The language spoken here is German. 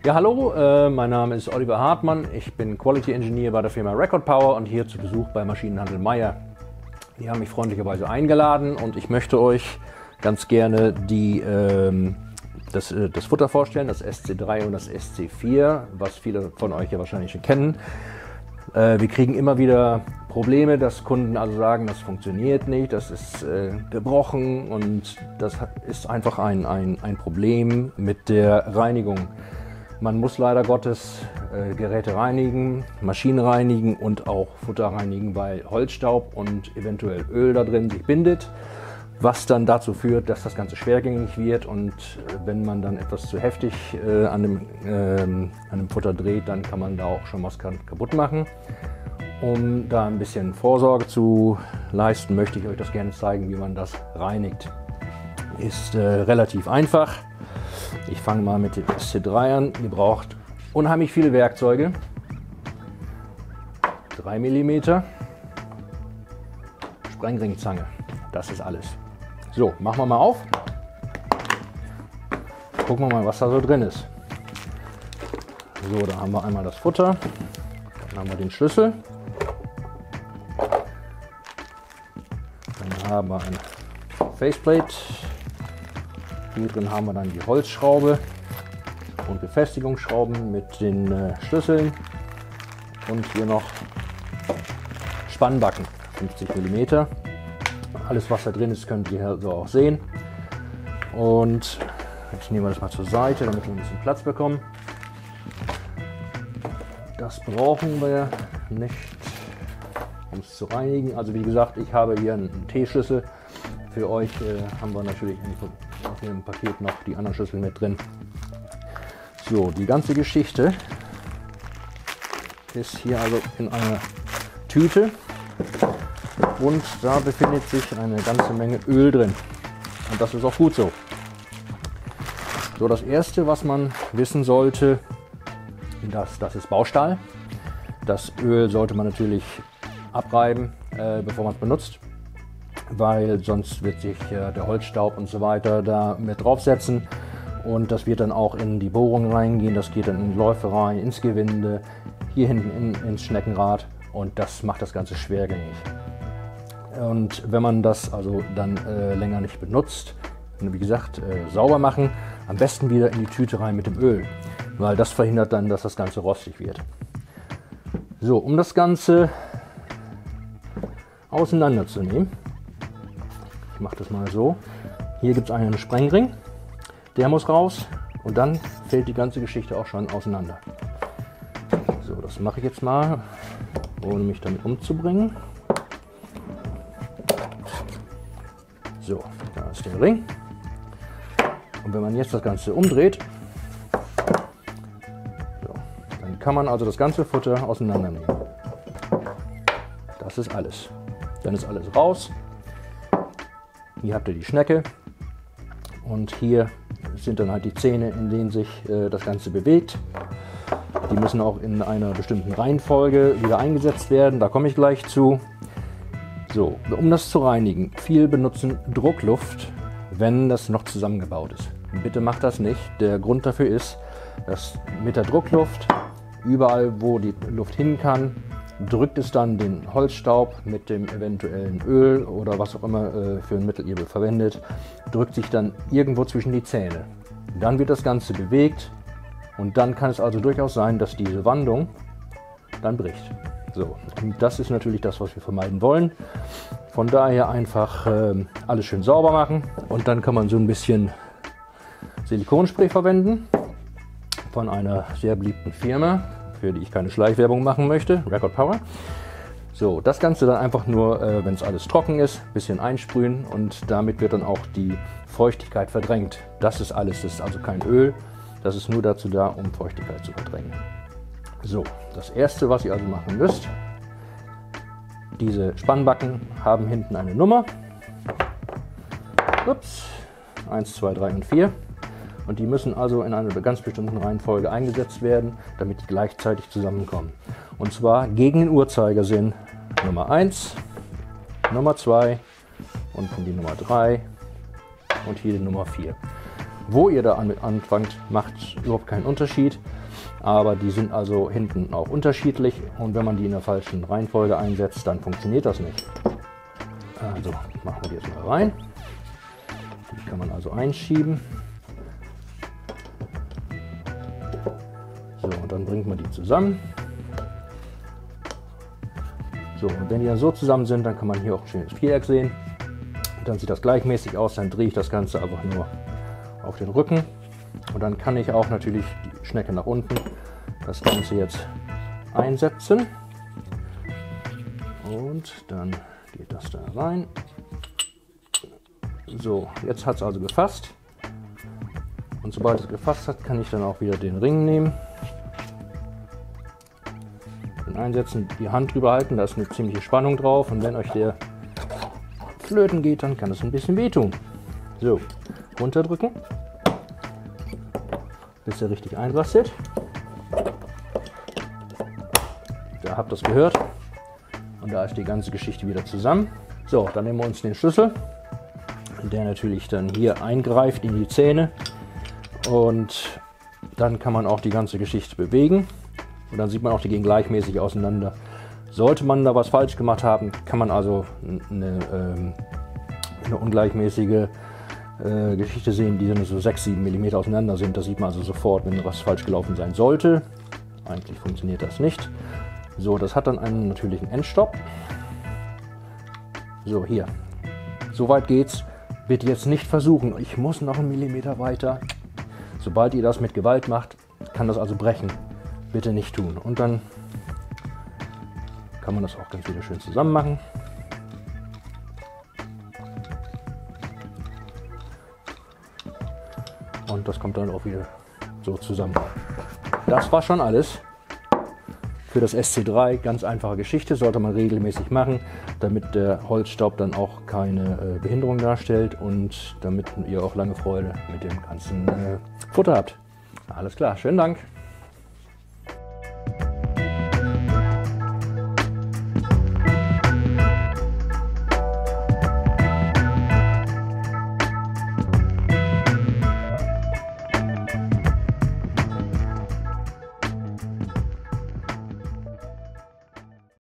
Ja, hallo, mein Name ist Oliver Hartmann. Ich bin Quality Engineer bei der Firma Record Power und hier zu Besuch bei Maschinenhandel Meyer. Die haben mich freundlicherweise eingeladen und ich möchte euch ganz gerne das Futter vorstellen, das SC3 und das SC4, was viele von euch ja wahrscheinlich schon kennen. Wir kriegen immer wieder Probleme, dass Kunden also sagen, das funktioniert nicht, das ist gebrochen und das ist einfach ein Problem mit der Reinigung. Man muss leider Gottes Geräte reinigen, Maschinen reinigen und auch Futter reinigen, weil Holzstaub und eventuell Öl da drin sich bindet, was dann dazu führt, dass das Ganze schwergängig wird und wenn man dann etwas zu heftig an dem Futter dreht, dann kann man da auch schon was kaputt machen. Um da ein bisschen Vorsorge zu leisten, möchte ich euch das gerne zeigen, wie man das reinigt. Ist relativ einfach. Ich fange mal mit dem SC3 an. Ihr braucht unheimlich viele Werkzeuge. 3 mm Sprengringzange. Das ist alles. So, machen wir mal auf. Gucken wir mal, was da so drin ist. So, da haben wir einmal das Futter. Dann haben wir den Schlüssel. Dann haben wir eine Faceplate. Hier drin haben wir dann die Holzschraube und Befestigungsschrauben mit den Schlüsseln. Und hier noch Spannbacken, 50 mm. Alles, was da drin ist, könnt ihr so auch sehen. Und jetzt nehmen wir das mal zur Seite, damit wir ein bisschen Platz bekommen. Das brauchen wir nicht, um es zu reinigen. Also wie gesagt, ich habe hier einen T-Schlüssel. Für euch haben wir natürlich im Paket noch die anderen Schlüssel mit drin. So, die ganze Geschichte ist hier also in einer Tüte. Und da befindet sich eine ganze Menge Öl drin. Und das ist auch gut so. So, das erste, was man wissen sollte, das ist Baustahl. Das Öl sollte man natürlich abreiben, bevor man es benutzt, weil sonst wird sich der Holzstaub und so weiter da mit draufsetzen. Und das wird dann auch in die Bohrung reingehen, das geht dann in Läufe rein, ins Gewinde, hier hinten ins Schneckenrad und das macht das Ganze schwergängig. Und wenn man das also dann länger nicht benutzt, wie gesagt, sauber machen, am besten wieder in die Tüte rein mit dem Öl, weil das verhindert dann, dass das Ganze rostig wird. So, um das Ganze auseinanderzunehmen, ich mache das mal so, hier gibt es einen Sprengring, der muss raus und dann fällt die ganze Geschichte auch schon auseinander. So, das mache ich jetzt mal, ohne mich damit umzubringen. So, da ist der Ring. Und wenn man jetzt das Ganze umdreht, so, dann kann man also das ganze Futter auseinandernehmen. Das ist alles. Dann ist alles raus. Hier habt ihr die Schnecke. Und hier sind dann halt die Zähne, in denen sich das Ganze bewegt. Die müssen auch in einer bestimmten Reihenfolge wieder eingesetzt werden. Da komme ich gleich zu. So, um das zu reinigen, viele benutzen Druckluft, wenn das noch zusammengebaut ist. Bitte macht das nicht. Der Grund dafür ist, dass mit der Druckluft, überall wo die Luft hin kann, drückt es dann den Holzstaub mit dem eventuellen Öl oder was auch immer für ein Mittel ihr verwendet, drückt sich dann irgendwo zwischen die Zähne. Dann wird das Ganze bewegt und dann kann es also durchaus sein, dass diese Wandung dann bricht. So, das ist natürlich das, was wir vermeiden wollen. Von daher einfach alles schön sauber machen und dann kann man so ein bisschen Silikonspray verwenden von einer sehr beliebten Firma, für die ich keine Schleichwerbung machen möchte, Record Power. So, das Ganze dann einfach nur, wenn es alles trocken ist, ein bisschen einsprühen und damit wird dann auch die Feuchtigkeit verdrängt. Das ist alles, das ist also kein Öl, das ist nur dazu da, um Feuchtigkeit zu verdrängen. So, das erste, was ihr also machen müsst, diese Spannbacken haben hinten eine Nummer. Ups, 1, 2, 3 und 4. Und die müssen also in einer ganz bestimmten Reihenfolge eingesetzt werden, damit die gleichzeitig zusammenkommen. Und zwar gegen den Uhrzeigersinn Nummer 1, Nummer 2 und die Nummer 3 und hier die Nummer 4. Wo ihr da anfangt, macht überhaupt keinen Unterschied. aber die sind also hinten auch unterschiedlich und wenn man die in der falschen Reihenfolge einsetzt, dann funktioniert das nicht. Also machen wir die jetzt mal rein. Die kann man also einschieben. So, und dann bringt man die zusammen. So, und wenn die dann so zusammen sind, dann kann man hier auch ein schönes Viereck sehen. Und dann sieht das gleichmäßig aus, dann drehe ich das Ganze einfach nur auf den Rücken. Und dann kann ich auch natürlich die Schnecke nach unten das Ganze jetzt einsetzen. Und dann geht das da rein. So, jetzt hat es also gefasst. Und sobald es gefasst hat, kann ich dann auch wieder den Ring nehmen. Einsetzen, die Hand drüber halten, da ist eine ziemliche Spannung drauf und wenn euch der flöten geht, dann kann es ein bisschen wehtun. So, runterdrücken, bis er richtig einrastet. Da habt ihr es gehört und da ist die ganze Geschichte wieder zusammen. So, dann nehmen wir uns den Schlüssel, der natürlich dann hier eingreift in die Zähne und dann kann man auch die ganze Geschichte bewegen. Und dann sieht man auch, die gehen gleichmäßig auseinander. Sollte man da was falsch gemacht haben, kann man also eine ungleichmäßige Geschichte sehen, die dann so 6-7 mm auseinander sind. Das sieht man also sofort, wenn was falsch gelaufen sein sollte. Eigentlich funktioniert das nicht. So, das hat dann einen natürlichen Endstopp. So, hier. Soweit geht's. Bitte jetzt nicht versuchen, ich muss noch einen Millimeter weiter. Sobald ihr das mit Gewalt macht, kann das also brechen. Bitte nicht tun. Und dann kann man das auch ganz wieder schön zusammen machen. Und das kommt dann auch wieder so zusammen. Das war schon alles für das SC3. Ganz einfache Geschichte, sollte man regelmäßig machen, damit der Holzstaub dann auch keine Behinderung darstellt und damit ihr auch lange Freude mit dem ganzen Futter habt. Alles klar, schönen Dank.